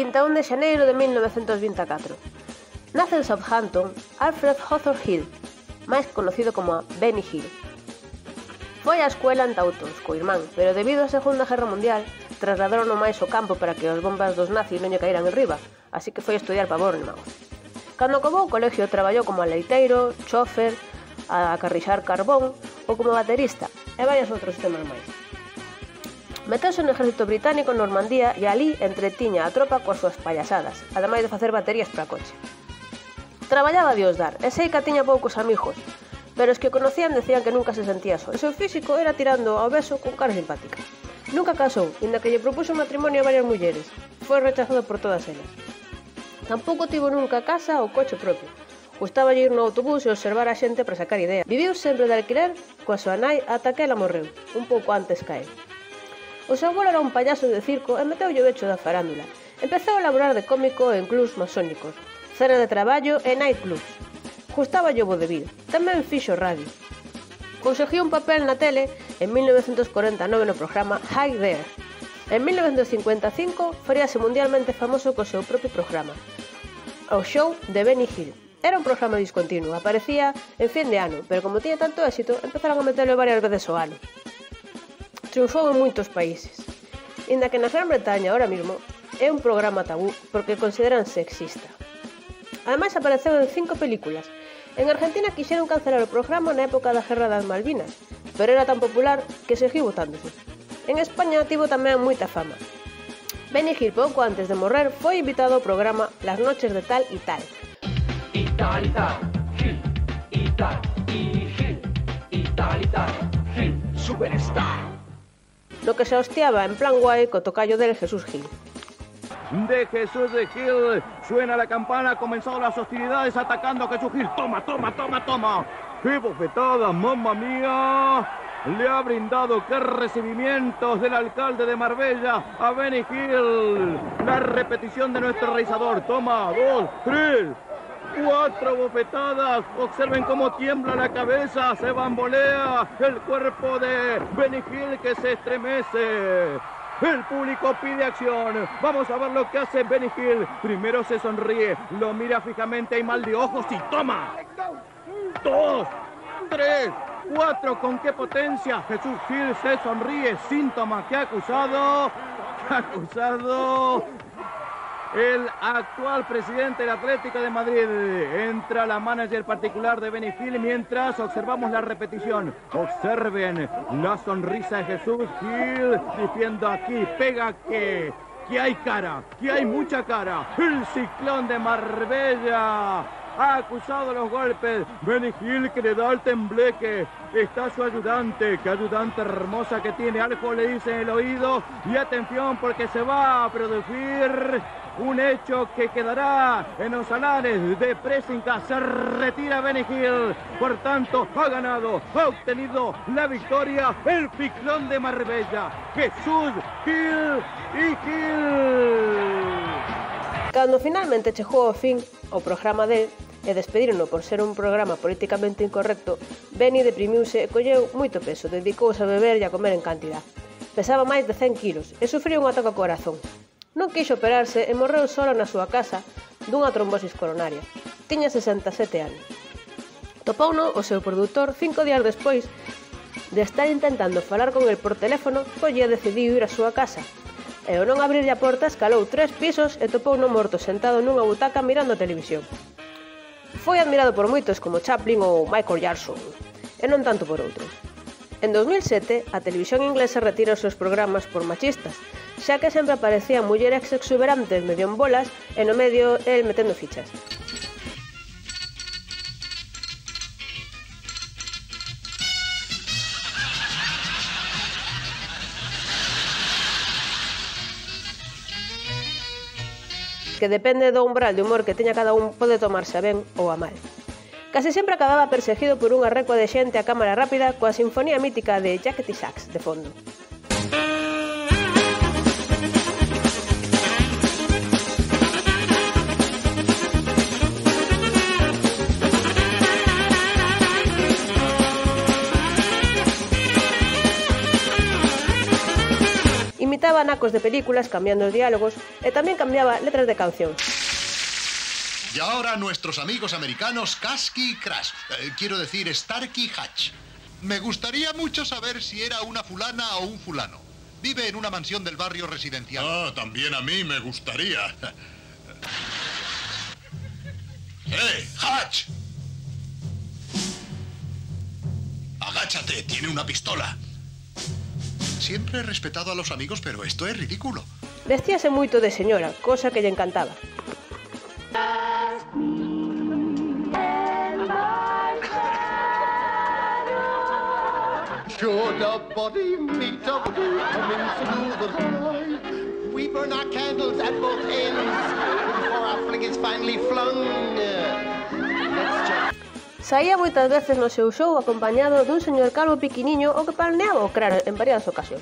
21 de xaneiro de 1924. Nace en Southampton Alfred Hawthorne Hill, máis conocido como Benny Hill. Foi á escuela en Taunton co irmán, pero debido á Segunda Guerra Mundial trasladaron máis ao campo para que as bombas dos nazis non lle caíran enriba, así que foi a estudiar para Bournemouth. Cando acabou o colexio traballou como leiteiro, chofer, a acarrixar carbón ou como baterista e varios outros temas máis. Meteuse no exército británico en Normandía e ali entretiña a tropa coas súas payasadas, ademais de facer baterías para coche. Traballaba a Dios dar, e sei que tiña poucos amigos, pero os que o conocían decían que nunca se sentía só. O seu físico era tirando ao beso con cara simpática. Nunca casou, inda que lle propuxo matrimonio a varias mulleres. Foi rechazado por todas elas. Tampouco tivo nunca casa ou coche propio. Gustaba ir no autobús e observar a xente para sacar idea. Viviu sempre de alquiler coa súa nai ata que ela morreu, un pouco antes que el. O seu avolo era un payaso de circo e meteulle o becho da farándula. Empezou a laborar de cómico en clubs masónicos, cenas de traballo e nightclubs. Gustaba o vodevil, tamén fixo radio. Conseguiu un papel na tele en 1949 no programa Hi There. En 1955 faríase mundialmente famoso co seu propio programa, o show de Benny Hill. Era un programa discontinuo, aparecía en fin de ano, pero como tiña tanto éxito, empezaron a meterlo varias veces ao ano. Triunfou en moitos países, inda que na Gran Bretaña ahora mismo é un programa tabú porque consideran sexista. Ademais apareceu en 5 películas. En Argentina quixeron cancelar o programa na época da Guerra das Malvinas, pero era tan popular que seguiu botándose. En España tivo tamén moita fama. Benny Hill, pouco antes de morrer, foi invitado ao programa Las noches de tal y tal. Y tal, Hill, y tal, y Hill, y tal, Hill, superstar. No que se hostiaba en plan guai co tocayo del Jesús Gil. De Jesús de Gil suena la campana, comenzado las hostilidades atacando a Jesús Gil. Toma, toma, toma, toma. ¡Qué bofetada, mamma mía! Le ha brindado qué recibimientos del alcalde de Marbella a Benny Hill. La repetición de nuestro realizador. Toma, 2, 3, 4 bofetadas. Observen cómo tiembla la cabeza, se bambolea el cuerpo de Benny Hill que se estremece. El público pide acción. Vamos a ver lo que hace Benny Hill. Primero se sonríe, lo mira fijamente y mal de ojos y toma. 2, 3, 4. ¿Con qué potencia? Jesús Gil se sonríe. Síntoma que ha acusado el actual presidente del Atlético de Madrid. Entra la manager particular de Benny Hill mientras observamos la repetición. Observen la sonrisa de Jesús Gil diciendo aquí, pega que hay cara, que hay mucha cara. El ciclón de Marbella ha acusado los golpes. Benny Hill que le da el tembleque. Está su ayudante, qué ayudante hermosa que tiene. Algo le dice en el oído y atención porque se va a producir un hecho que quedará en los anales de Presinca. Se retira Benny Hill. Por tanto, ha ganado, ha obtenido la victoria el ciclón de Marbella. Jesús Gil y Gil. Cando finalmente chegou ao fin o programa de e despedirono por ser un programa políticamente incorrecto, Benny deprimiuse e colleu moito peso, dedicouse a beber e a comer en cantidad. Pesaba máis de 100 kilos e sufriu un ataque ao corazón. Non quixo operarse e morreu solo na súa casa dunha trombosis coronaria. Tiña 67 anos. Topouno o seu produtor 5 días despois de estar intentando falar con el por teléfono, Colle decidiu ir á súa casa. E ao non abrirlle a porta escalou 3 pisos e topouno morto sentado nunha butaca mirando a televisión. Foi admirado por moitos como Chaplin ou Michael Jackson, e non tanto por outros. En 2007, a televisión inglesa retira os seus programas por machistas, xa que sempre aparecían mulleres exuberantes medio en bolas e no medio el metendo fichas. Que depende do umbral de humor que teña cada un, pode tomarse a ben ou a mal. Casi sempre acababa perseguido por unha recua de xente a cámara rápida coa sinfonía mítica de Jackety Sax de fondo. Editaba nacos de películas cambiando os diálogos e tamén cambiaba letras de cancións. Y ahora nuestros amigos americanos Kasky y Crash. Quiero decir Starkey Hatch. Me gustaría mucho saber si era una fulana o un fulano. Vive en una mansión del barrio residencial. Ah, también a mí me gustaría. Hatch! Agáchate, tiene una pistola. Siempre he respetado a los amigos, pero esto es ridículo. Vestíase moito de señora, cosa que lle encantaba. Should a body meet a body coming through the line, we burn our candles at both ends before our fling is finally flung. Let's check. Saía moitas veces no seu show acompañado dun señor calvo piquiniño o que planeaba o cráneo en variadas ocasións.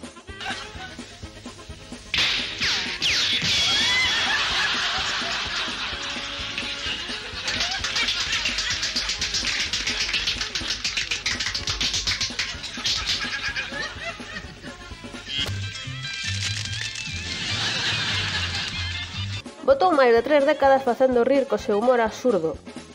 Botou máis de 3 décadas facendo rir co seu humor absurdo.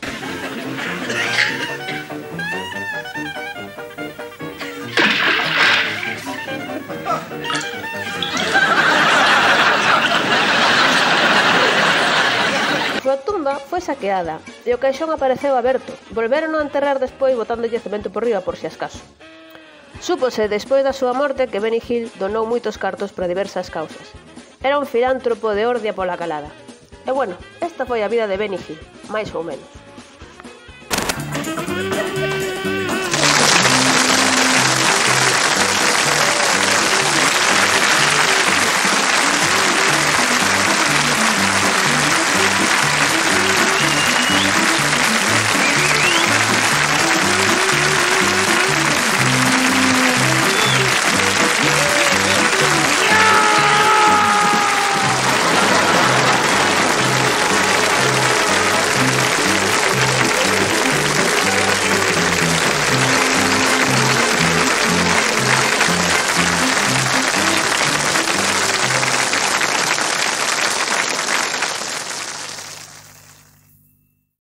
Súa tumba foi saqueada e o caixón apareceu aberto. Volveron a enterrar despois botándolle cemento por riba por si acaso. Súpose despois da súa morte que Benny Hill donou moitos cartos para diversas causas. Era un filántropo de ordia pola calada. E bueno, esta foi a vida de Benny Hill, máis ou menos.